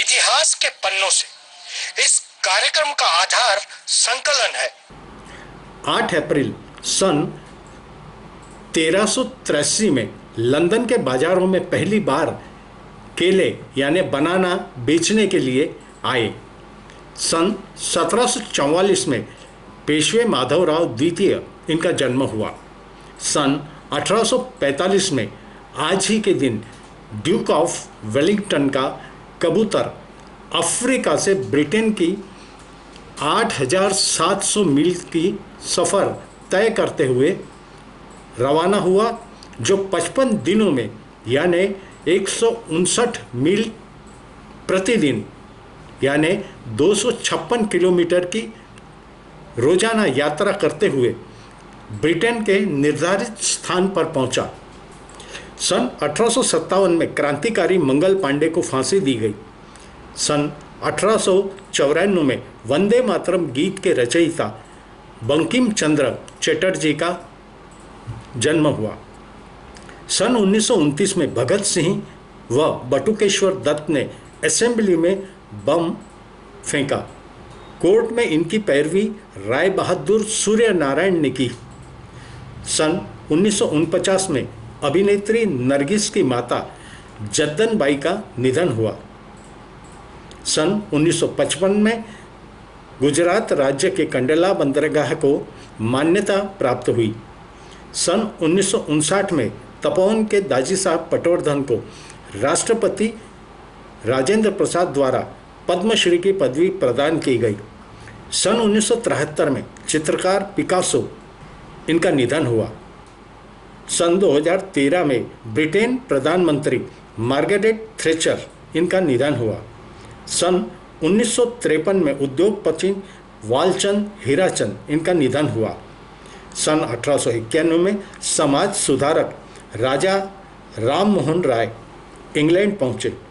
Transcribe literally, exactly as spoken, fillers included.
इतिहास के पन्नों से। इस कार्यक्रम का आधार संकलन है। आठ अप्रैल सन तेरह सौ तिरासी में लंदन के बाजारों में पहली बार केले यानी बनाना बेचने के लिए आए। सन सत्रह सौ चौवालीस में पेशवे माधवराव द्वितीय इनका जन्म हुआ। सन अठारह सौ पैंतालीस में आज ही के दिन ड्यूक ऑफ वेलिंगटन का कबूतर अफ्रीका से ब्रिटेन की आठ हज़ार सात सौ मील की सफ़र तय करते हुए रवाना हुआ, जो पचपन दिनों में यानी एक सौ उनसठ मील प्रतिदिन यानी दो सौ छप्पन किलोमीटर की रोजाना यात्रा करते हुए ब्रिटेन के निर्धारित स्थान पर पहुंचा। सन अठारह सौ सत्तावन में क्रांतिकारी मंगल पांडे को फांसी दी गई। सन अठारह सौ चौरानवे में वंदे मातरम गीत के रचयिता बंकिम चंद्र चटर्जी का जन्म हुआ। सन उन्नीस सौ उनतीस में भगत सिंह व बटुकेश्वर दत्त ने असेंबली में बम फेंका। कोर्ट में इनकी पैरवी राय बहादुर सूर्य नारायण ने की। सन उन्नीस सौ उनचास में अभिनेत्री नरगिस की माता जद्दन बाई का निधन हुआ। सन उन्नीस सौ पचपन में गुजरात राज्य के कंडला बंदरगाह को मान्यता प्राप्त हुई। सन उन्नीस सौ उनसठ में तपोवन के दाजी साहब पटवर्धन को राष्ट्रपति राजेंद्र प्रसाद द्वारा पद्मश्री की पदवी प्रदान की गई। सन उन्नीस सौ तिहत्तर में चित्रकार पिकासो इनका निधन हुआ। सन दो हज़ार तेरह में ब्रिटेन प्रधानमंत्री मार्गरेट थैचर इनका निधन हुआ। सन उन्नीस सौ तिरपन में उद्योगपति वालचंद हीराचंद इनका निधन हुआ। सन अठारह सौ इक्यानवे में समाज सुधारक राजा राम मोहन राय इंग्लैंड पहुँचे।